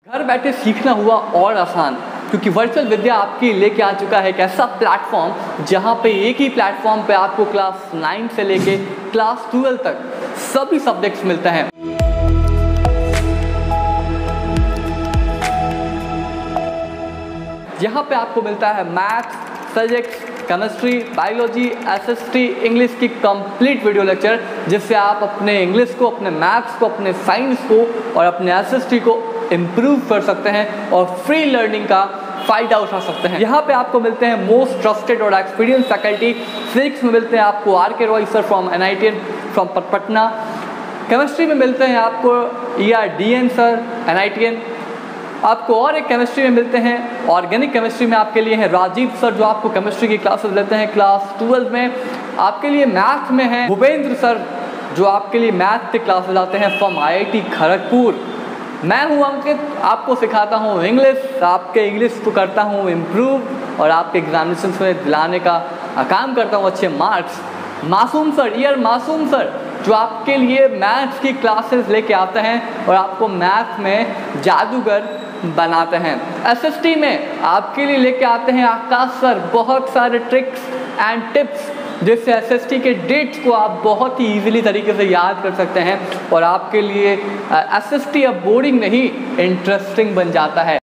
घर बैठे सीखना हुआ और आसान, क्योंकि वर्चुअल विद्या आपके लेके आ चुका है एक ऐसा प्लेटफॉर्म जहां पे एक ही प्लेटफॉर्म पे आपको क्लास 9 से लेके क्लास 12 तक सभी सब्जेक्ट्स मिलते हैं। यहाँ पे आपको मिलता है maths, physics, chemistry, biology, SST, English की कंप्लीट वीडियो लेक्चर, जिससे आप अपने इंग्लिश को, अपने मैथ्स को, अपने साइंस को और अपने एसएसटी को इम्प्रूव कर सकते हैं और फ्री लर्निंग का फ़ायदा उठा सकते हैं। यहाँ पे आपको मिलते हैं मोस्ट ट्रस्टेड और एक्सपीरियंस फैकल्टी। फिजिक्स में मिलते हैं आपको RK. Roy sir from NITN from Patna. Chemistry में मिलते हैं आपको ER.DN सर NITN। आपको और एक केमिस्ट्री में मिलते हैं ऑर्गेनिक केमिस्ट्री में आपके लिए है राजीव सर, जो आपको केमिस्ट्री की क्लासेस लेते हैं क्लास 12 में। आपके लिए मैथ में है भूपेंद्र सर, जो आपके लिए मैथ की क्लासेस लाते हैं फ्रॉम IIT खड़गपुर। मैं हूं अंकित, आपको सिखाता हूं इंग्लिश, आपके इंग्लिश को करता हूं इम्प्रूव और आपके एग्जामिनेशन में दिलाने का काम करता हूं अच्छे मार्क्स। मासूम सर, मासूम सर, जो आपके लिए मैथ्स की क्लासेस लेके आते हैं और आपको मैथ में जादूगर बनाते हैं। SST में आपके लिए लेके आते हैं आकाश सर, बहुत सारे ट्रिक्स एंड टिप्स, जिससे SST के डेट्स को आप बहुत ही ईजिली तरीके से याद कर सकते हैं और आपके लिए SST अब बोरिंग नहीं, इंटरेस्टिंग बन जाता है।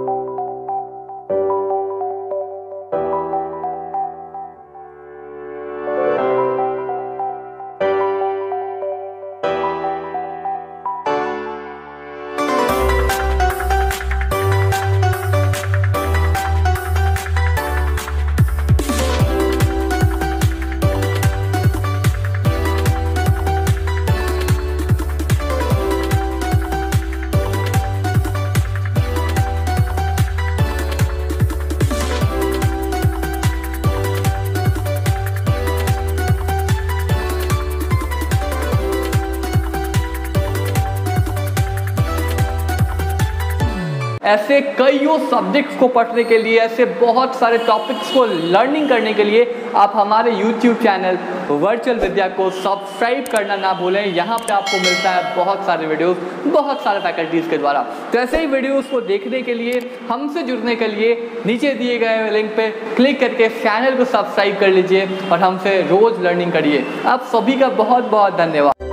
ऐसे कईयों सब्जेक्ट्स को पढ़ने के लिए, ऐसे बहुत सारे टॉपिक्स को लर्निंग करने के लिए आप हमारे YouTube चैनल वर्चुअल विद्या को सब्सक्राइब करना ना भूलें। यहाँ पे आपको मिलता है बहुत सारे वीडियोस, बहुत सारे फैकल्टीज़ के द्वारा। तो ऐसे ही वीडियोस को देखने के लिए, हमसे जुड़ने के लिए नीचे दिए गए लिंक पे क्लिक करके चैनल को सब्सक्राइब कर लीजिए और हमसे रोज़ लर्निंग करिए। आप सभी का बहुत बहुत धन्यवाद।